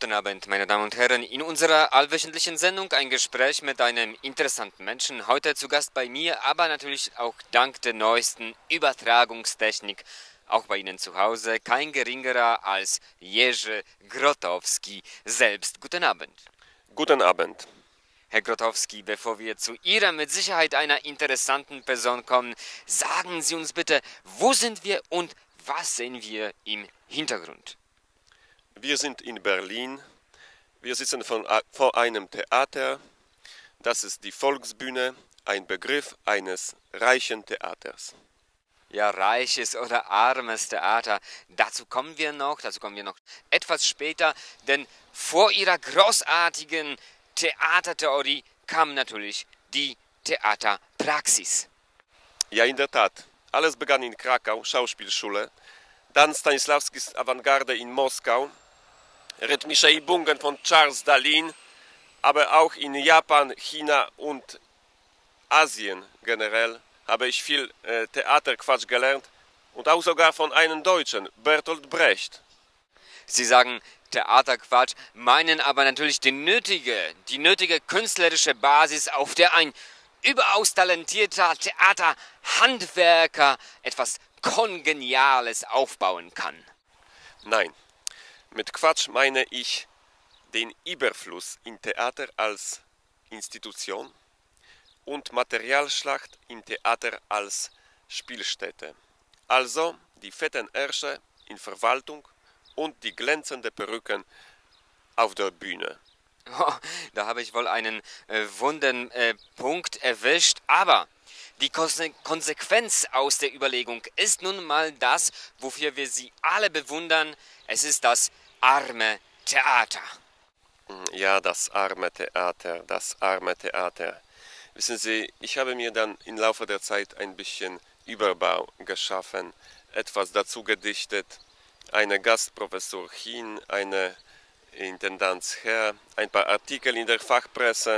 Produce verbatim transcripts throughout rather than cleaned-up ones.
Guten Abend, meine Damen und Herren. In unserer allwöchentlichen Sendung ein Gespräch mit einem interessanten Menschen. Heute zu Gast bei mir, aber natürlich auch dank der neuesten Übertragungstechnik auch bei Ihnen zu Hause. Kein geringerer als Jerzy Grotowski selbst. Guten Abend. Guten Abend. Herr Grotowski, bevor wir zu Ihrer mit Sicherheit einer interessanten Person kommen, sagen Sie uns bitte, wo sind wir und was sehen wir im Hintergrund? Wir sind in Berlin. Wir sitzen von, vor einem Theater. Das ist die Volksbühne, ein Begriff eines reichen Theaters. Ja, reiches oder armes Theater. Dazu kommen wir noch, dazu kommen wir noch etwas später, denn vor ihrer großartigen Theatertheorie kam natürlich die Theaterpraxis. Ja, in der Tat. Alles begann in Krakau, Schauspielschule, dann Stanisławskis Avantgarde in Moskau, rhythmische Übungen von Charles Dalin, aber auch in Japan, China und Asien generell habe ich viel äh, Theaterquatsch gelernt und auch sogar von einem Deutschen, Bertolt Brecht. Sie sagen Theaterquatsch, meinen aber natürlich die nötige, die nötige künstlerische Basis, auf der ein überaus talentierter Theaterhandwerker etwas Kongeniales aufbauen kann. Nein, mit Quatsch meine ich den Überfluss im Theater als Institution und Materialschlacht im Theater als Spielstätte. Also die fetten Ärsche in Verwaltung und die glänzenden Perücken auf der Bühne. Oh, da habe ich wohl einen äh, wunden äh, Punkt erwischt, aber die Konse Konsequenz aus der Überlegung ist nun mal das, wofür wir sie alle bewundern. Es ist das arme Theater. Ja, das arme Theater, das arme Theater. Wissen Sie, ich habe mir dann im Laufe der Zeit ein bisschen Überbau geschaffen, etwas dazu gedichtet, eine Gastprofessur hin, eine Intendanz her, ein paar Artikel in der Fachpresse,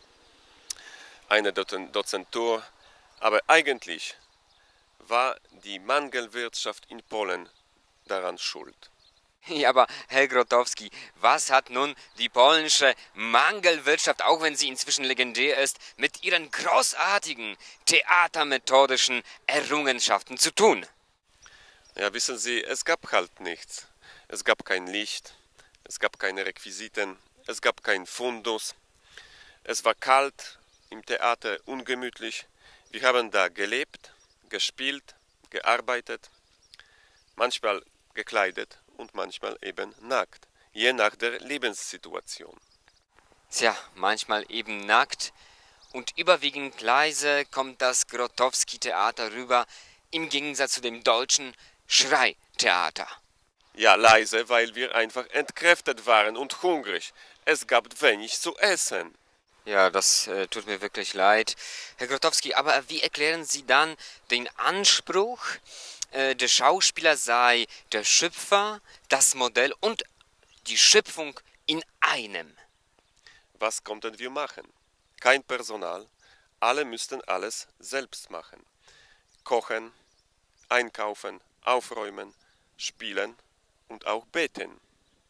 eine Dozentur, aber eigentlich war die Mangelwirtschaft in Polen daran schuld. Ja, aber Herr Grotowski, was hat nun die polnische Mangelwirtschaft, auch wenn sie inzwischen legendär ist, mit ihren großartigen theatermethodischen Errungenschaften zu tun? Ja, wissen Sie, es gab halt nichts. Es gab kein Licht, es gab keine Requisiten, es gab kein Fundus. Es war kalt, im Theater ungemütlich. Wir haben da gelebt, gespielt, gearbeitet, manchmal gekleidet und manchmal eben nackt, je nach der Lebenssituation. Tja, manchmal eben nackt und überwiegend leise kommt das Grotowski-Theater rüber, im Gegensatz zu dem deutschen Schreitheater. Ja, leise, weil wir einfach entkräftet waren und hungrig. Es gab wenig zu essen. Ja, das äh, tut mir wirklich leid. Herr Grotowski, aber wie erklären Sie dann den Anspruch, äh, der Schauspieler sei der Schöpfer, das Modell und die Schöpfung in einem? Was konnten wir machen? Kein Personal, alle müssten alles selbst machen. Kochen, einkaufen, aufräumen, spielen und auch beten.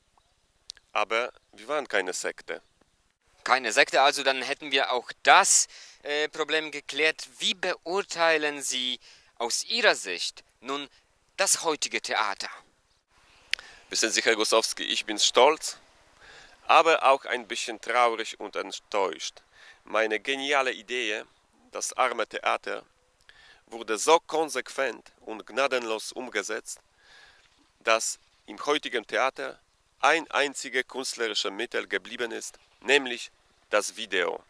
Aber wir waren keine Sekte. Keine Sekte, also dann hätten wir auch das äh, Problem geklärt. Wie beurteilen Sie aus Ihrer Sicht nun das heutige Theater? Wissen Sie, Herr Gossowski, ich bin stolz, aber auch ein bisschen traurig und enttäuscht. Meine geniale Idee, das arme Theater, wurde so konsequent und gnadenlos umgesetzt, dass im heutigen Theater ein einziges künstlerisches Mittel geblieben ist, nämlich das Video.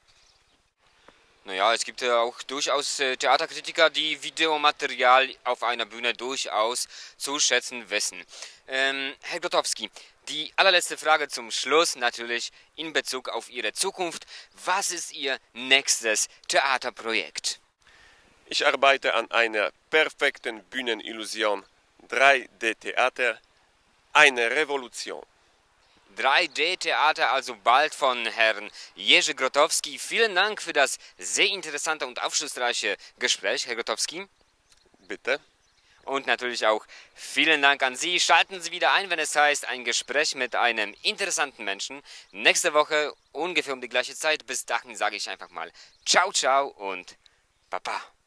Naja, es gibt ja auch durchaus äh, Theaterkritiker, die Videomaterial auf einer Bühne durchaus zu schätzen wissen. Ähm, Herr Grotowski, die allerletzte Frage zum Schluss natürlich in Bezug auf Ihre Zukunft. Was ist Ihr nächstes Theaterprojekt? Ich arbeite an einer perfekten Bühnenillusion, drei D Theater, eine Revolution. drei D Theater also bald von Herrn Jerzy Grotowski. Vielen Dank für das sehr interessante und aufschlussreiche Gespräch, Herr Grotowski. Bitte. Und natürlich auch vielen Dank an Sie. Schalten Sie wieder ein, wenn es heißt, ein Gespräch mit einem interessanten Menschen. Nächste Woche ungefähr um die gleiche Zeit. Bis dahin sage ich einfach mal ciao, ciao und Baba.